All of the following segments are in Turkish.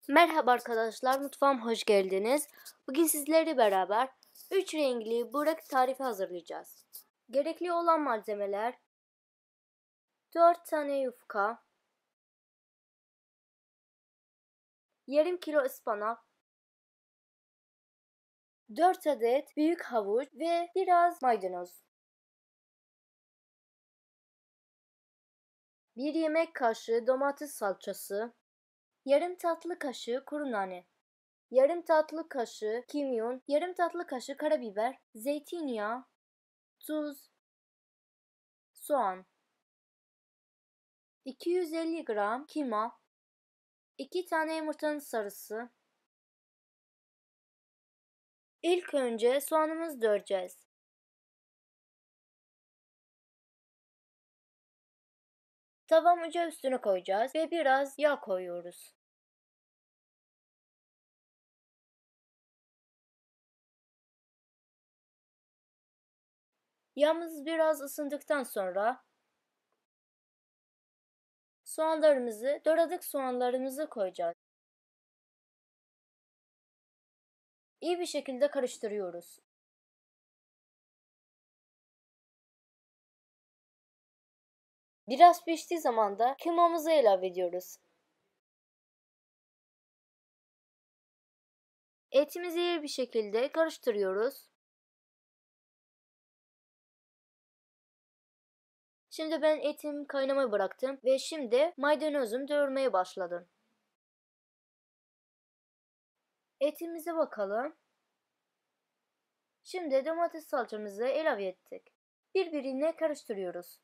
Merhaba arkadaşlar, mutfağıma hoş geldiniz. Bugün sizlerle beraber 3 renkli börek tarifi hazırlayacağız. Gerekli olan malzemeler: 4 tane yufka, yarım kilo ıspanak, 4 adet büyük havuç ve biraz maydanoz. 1 yemek kaşığı domates salçası, yarım tatlı kaşığı kuru nane, yarım tatlı kaşığı kimyon, yarım tatlı kaşığı karabiber, zeytinyağı, tuz, soğan, 250 gram kıyma, 2 tane yumurtanın sarısı. İlk önce soğanımızı doğrayacağız. Tavam ocağı üstüne koyacağız ve biraz yağ koyuyoruz. Yağımız biraz ısındıktan sonra doğradık soğanlarımızı koyacağız. İyi bir şekilde karıştırıyoruz. Biraz piştiği zaman da kıymamızı ilave ediyoruz. Etimizi iyi bir şekilde karıştırıyoruz. Şimdi ben etimi kaynamaya bıraktım ve şimdi maydanozumu doğramaya başladım. Etimize bakalım. Şimdi domates salçamızı ilave ettik. Birbirine karıştırıyoruz.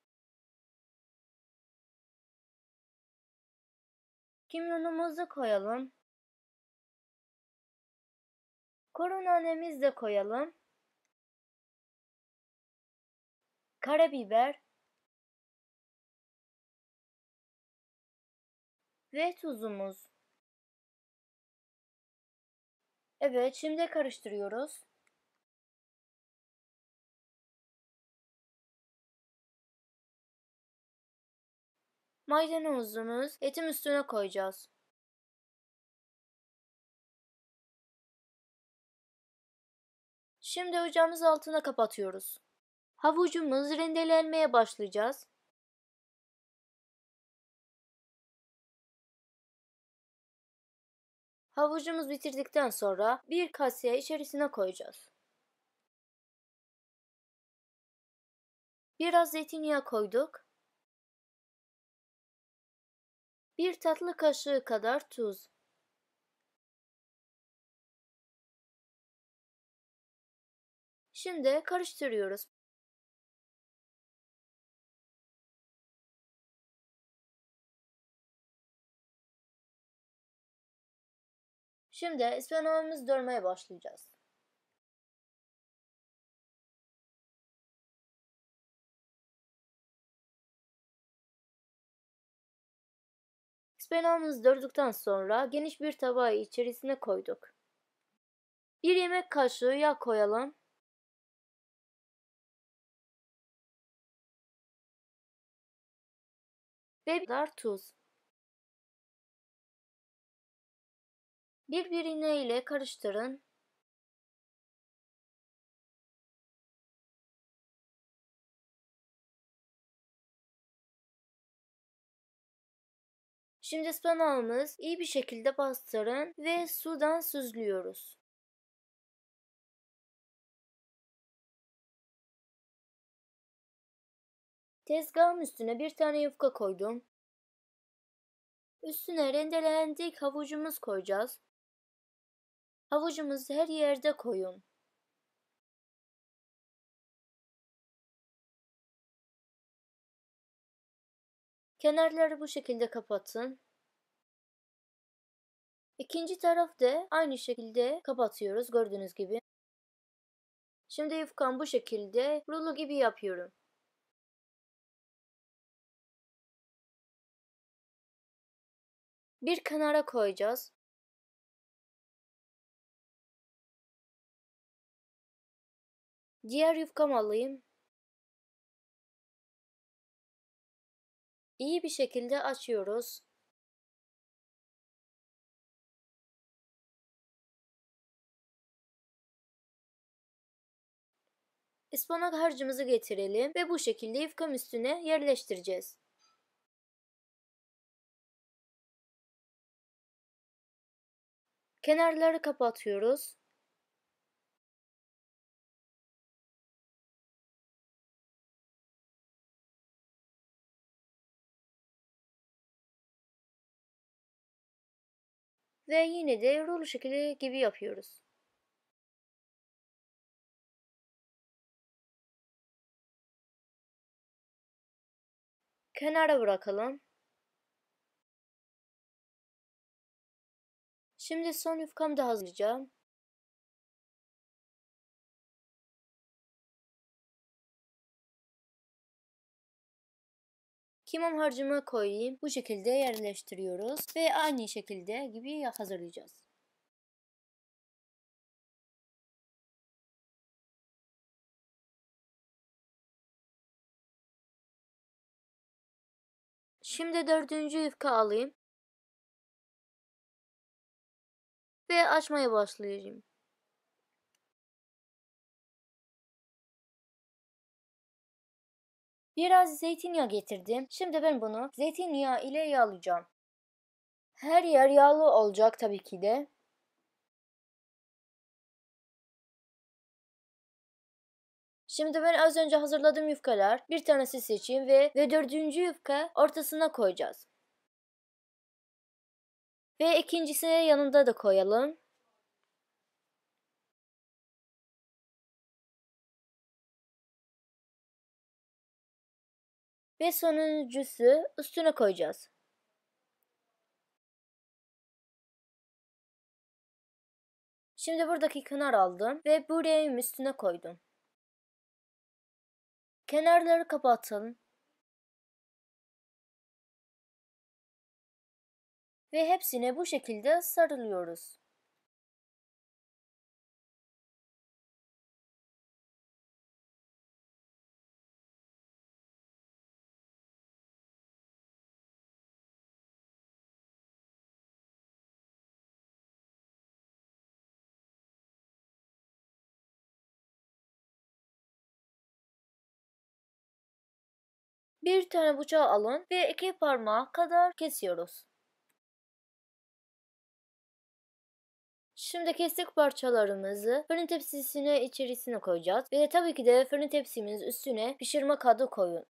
Kimyonumuzu koyalım. Kuru nanemizi de koyalım. Karabiber ve tuzumuz. Evet, şimdi karıştırıyoruz. Maydanozumuz etin üstüne koyacağız. Şimdi ocağımızı altına kapatıyoruz. Havucumuz rendelenmeye başlayacağız. Havucumuz bitirdikten sonra bir kaseye içerisine koyacağız. Biraz zeytinyağı koyduk. 1 tatlı kaşığı kadar tuz. Şimdi karıştırıyoruz. Şimdi ıspanağımızı dövmeye başlayacağız. Ispanağımızı dövdükten sonra geniş bir tabağı içerisine koyduk. 1 yemek kaşığı yağ koyalım. Ve bir tuz. Birbirine ile karıştırın. Şimdi ıspanağımız iyi bir şekilde bastırın ve sudan süzlüyoruz. Tezgahın üstüne bir tane yufka koydum. Üstüne rendelendik havucumuz koyacağız. Havucumuzu her yerde koyun. Kenarları bu şekilde kapatın. İkinci taraf da aynı şekilde kapatıyoruz gördüğünüz gibi. Şimdi yufkamı bu şekilde rulo gibi yapıyorum. Bir kenara koyacağız. Diğer yufkamı alayım. İyi bir şekilde açıyoruz. Ispanak harcımızı getirelim ve bu şekilde yufkanın üstüne yerleştireceğiz. Kenarları kapatıyoruz. Ve yine de rulo şekli gibi yapıyoruz. Kenara bırakalım. Şimdi son yufkamı da hazırlayacağım. Kimyon harcımı koyayım. Bu şekilde yerleştiriyoruz ve aynı şekilde gibi hazırlayacağız. Şimdi dördüncü yufka alayım ve açmaya başlayacağım. Biraz zeytinyağı getirdim. Şimdi ben bunu zeytinyağı ile yağlayacağım. Her yer yağlı olacak tabii ki de. Şimdi ben az önce hazırladığım yufkalar bir tanesi seçeyim ve dördüncü yufka ortasına koyacağız. Ve ikincisini yanında da koyalım. Ve sonuncusu üstüne koyacağız. Şimdi buradaki kenar aldım ve böreğin üstüne koydum. Kenarları kapatalım. Ve hepsine bu şekilde sarılıyoruz. Bir tane bıçağı alın ve 2 parmağı kadar kesiyoruz. Şimdi kestik parçalarımızı fırın tepsisine içerisine koyacağız. Ve tabii ki de fırın tepsimiz üstüne pişirme kağıdı koyun.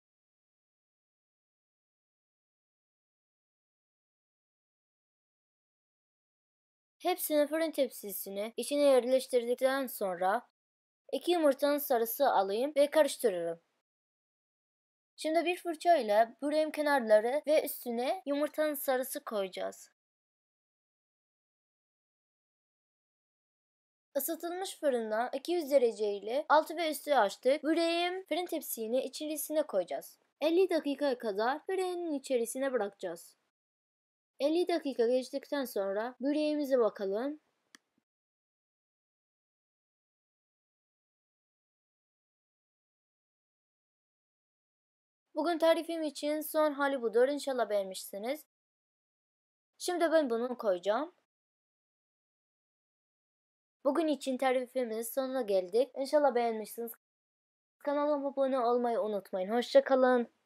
Hepsini fırın tepsisine içine yerleştirdikten sonra 2 yumurtanın sarısı alayım ve karıştırırım. Şimdi bir fırça ile böreğin kenarları ve üstüne yumurtanın sarısı koyacağız. Isıtılmış fırından 200 derece ile altı ve üstü açtık. Böreğin fırın tepsisini içerisine koyacağız. 50 dakika kadar böreğin içerisine bırakacağız. 50 dakika geçtikten sonra böreğimize bakalım. Bugün tarifim için son hali budur. İnşallah beğenmişsiniz. Şimdi ben bunu koyacağım. Bugün için tarifimiz sonuna geldik. İnşallah beğenmişsiniz. Kanalıma abone olmayı unutmayın. Hoşça kalın.